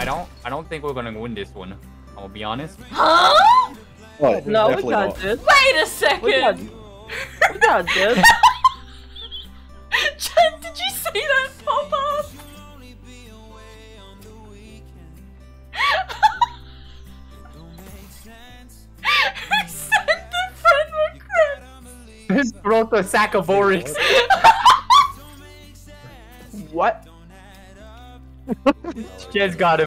I don't think we're gonna win this one. I'll be honest. Huh? What? No, we Definitely got not. this. Wait a We got, second. we got this. Jen, did you see that pop up? Who sent the friend request? This brought the sack of Oryx. What? Jen's got him.